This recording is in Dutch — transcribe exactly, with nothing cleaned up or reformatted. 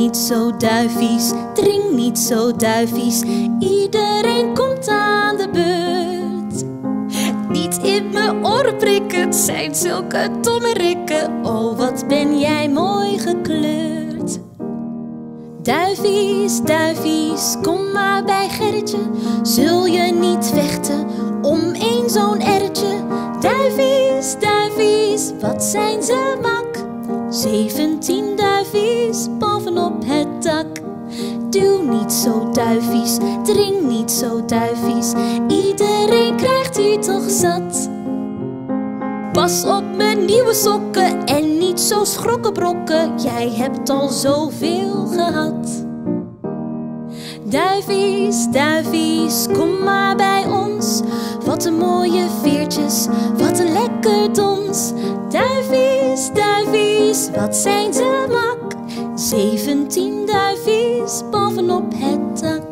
niet zo duivies, dring niet zo duivies. Iedereen komt aan de beurt. Niet in mijn oren prikken, het zijn zulke domme rikken. Oh, wat ben jij mooi gekleurd. Duivies, duivies, kom maar bij Gerritje. Zul je niet vechten om één zo'n erwtje? Duivies, duivies, wat zijn ze mak. Zeventien duivies bovenop het dak. Duw niet zo duivies, dring niet zo duivies. Iedereen krijgt hier toch zat. Pas op mijn nieuwe sokken en niet zo schrokkenbrokken. Jij hebt al zoveel gehad. Duivies, duivies, kom maar bij ons. Wat een mooie veertjes, wat een lekker dons. Duivies, duivies, wat zijn ze mak. Zeventien duivies bovenop het dak.